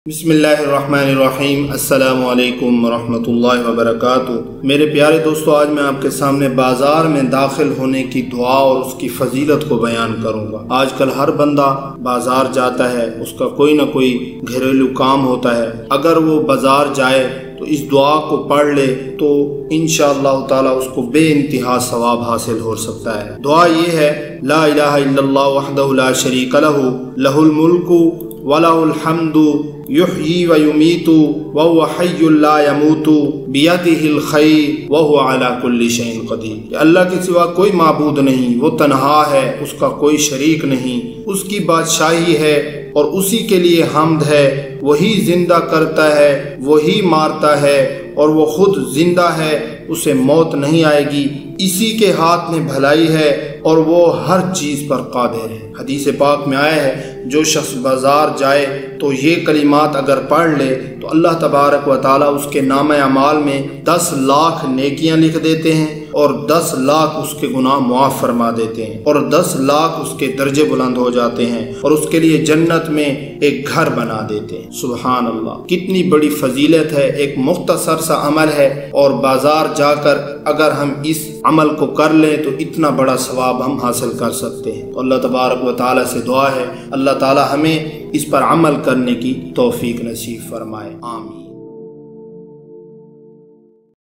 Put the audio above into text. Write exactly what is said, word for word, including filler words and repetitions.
بسم اللہ الرحمن الرحیم۔ السلام علیکم ورحمۃ اللہ وبرکاتہ۔ میرے پیارے دوستو، آج میں آپ کے سامنے بازار میں داخل ہونے کی دعا اور اس کی فضیلت کو بیان کروں گا۔ آج کل ہر بندہ بازار جاتا ہے، اس کا کوئی نہ کوئی گھریلو کام ہوتا ہے۔ اگر وہ بازار جائے تو اس دعا کو پڑھ لے تو انشاءاللہ تعالی اس کو بے انتہا ثواب حاصل ہو سکتا ہے۔ دعا یہ ہے: لا الہ الا اللہ وحدہ لا شریک لہ لہ الملک وَلَهُ الْحَمْدُ يُحْيِي وَيُمِيتُ وَهُوَ حَيٌّ لَا يَمُوتُ بِيَدِهِ الْخَيْرُ وَهُوَ عَلَى كُلِّ شَيْءٍ قَدِيرٌ۔ کہ اللہ کے سوا کوئی معبود نہیں، وہ تنہا ہے، اس کا کوئی شریک نہیں، اس کی بادشاہی ہے اور اسی کے لیے حمد ہے۔ وہی زندہ کرتا ہے، وہی مارتا ہے اور وہ خود زندہ ہے، اسے موت نہیں آئے گی۔ اسی کے ہاتھ میں بھلائی ہے اور وہ ہر چیز پر قادر ہے۔ حدیث پاک میں آیا ہے، جو شخص بازار جائے تو یہ کلمات اگر پڑھ لے تو اللہ تبارک و تعالیٰ اس کے نامہ اعمال میں دس لاکھ نیکیاں لکھ دیتے ہیں اور دس لاکھ اس کے گناہ معاف فرما دیتے ہیں اور دس لاکھ اس کے درجے بلند ہو جاتے ہیں اور اس کے لیے جنت میں ایک گھر بنا دیتے ہیں۔ سبحان اللہ، کتنی بڑی فضیلت ہے۔ ایک مختصر سا عمل ہے اور بازار جا کر اگر ہم اس عمل کو کر لیں تو اتنا بڑا ثواب ہم حاصل کر سکتے ہیں۔ تو اللہ تبارک و تعالیٰ سے دعا ہے، اللہ تعالیٰ ہمیں اس پر عمل کرنے کی توفیق نصیب فرمائے، آمین۔